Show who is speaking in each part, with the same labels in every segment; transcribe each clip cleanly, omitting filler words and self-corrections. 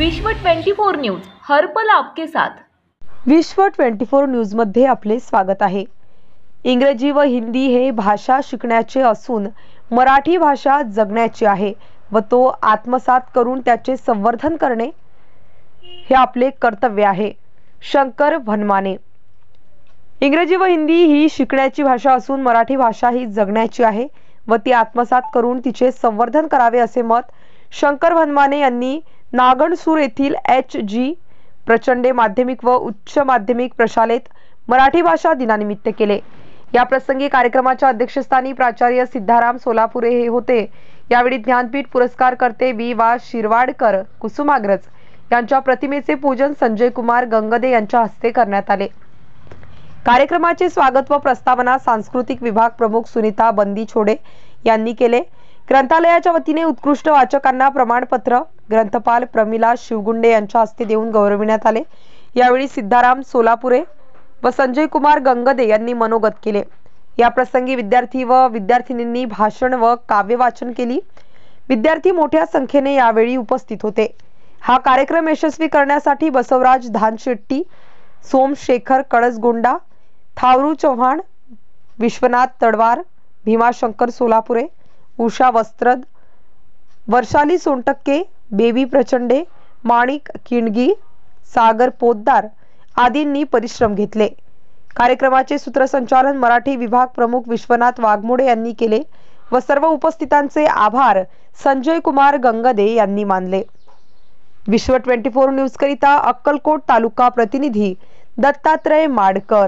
Speaker 1: विश्व 24 न्यूज हर पल आपके साथ।
Speaker 2: विश्व 24 न्यूज मध्ये आपले स्वागत आहे। इंग्रजी व हिंदी हे भाषा शिकण्याचे असून मराठी भाषा जगण्याची आहे व तो आत्मसात करून त्याचे संवर्धन करणे हे आपले कर्तव्य आहे। शंकर वनमाने। इंग्रजी व हिंदी ही शिकण्याची भाषा असून मराठी भाषा ही जगण्याची आहे व ती आत्मसात करून तिचे संवर्धन करावे असे मत शंकर वनमाने यांनी नागणसूर येथील एच.जी. प्रचंडे माध्यमिक व उच्च माध्यमिक प्रशालेत मराठी भाषा दिनानिमित्त केले। या प्रसंगी कार्यक्रमाच्या अध्यक्षस्थानी प्राचार्य सिद्धाराम सोलापुरे हे होते। यावेळी ज्ञानपीठ पुरस्कारकर्ते बी.वा. शिरवाडकर कुसुमाग्रज यांच्या प्रतिमेचे पूजन संजय कुमार गंगदे यांच्या हस्ते करण्यात आले। कार्यक्रमाचे स्वागत व प्रस्तावना सांस्कृतिक विभाग प्रमुख सुनीता बंदीछोडे यांनी केले। ग्रंथालयाच्या वतीने उत्कृष्ट वाचकांना प्रमाणपत्र ग्रंथपाल प्रमिला शिवगुंडे यांच्या हस्ते देऊन गौरविण्यात आले। यावेळी सिद्धाराम सोलापुरे व संजय कुमार गंगदे यांनी मनोगत केले। या प्रसंगी विद्यार्थी व विद्यार्थिनींनी भाषण व काव्य वाचन केली। विद्यार्थी मोठ्या संख्येने यावेळी उपस्थित होते। हा कार्यक्रम यशस्वी करण्यासाठी बसवराज धानशेट्टी, सोमशेखर कळसगोंडा, थावरू चव्हाण, विश्वनाथ तडवार, भीमाशंकर सोलापुरे, उषा वस्त्रद, वर्षाली सोनटक्के, बेबी प्रचंडे, माणिक किंडगी, सागर पोद्दार आदींनी परिश्रम घेतले। कार्यक्रमाचे सूत्रसंचालन मराठी विभाग प्रमुख विश्वनाथ वाघमोडे यांनी केले व सर्व उपस्थितांचे आभार संजय कुमार गंगदे यांनी मानले। विश्व 24 न्यूज करिता अक्कलकोट तालुका प्रतिनिधी दत्तात्रय माडकर।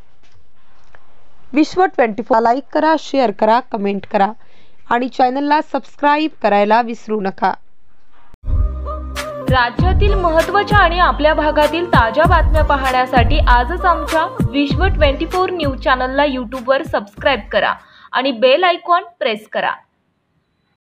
Speaker 2: विश्व 24 लाईक करा, शेअर करा, कमेंट करा आणि चॅनलला सबस्क्राइब करायला विसरू नका।
Speaker 1: राज्यातील महत्त्वाच्या आणि आपल्या भागातील ताज्या बातम्या पाहण्यासाठी आजच आमच्या विश्व 24 न्यूज चॅनलला YouTube वर सबस्क्राइब करा आणि बेल आयकॉन प्रेस करा।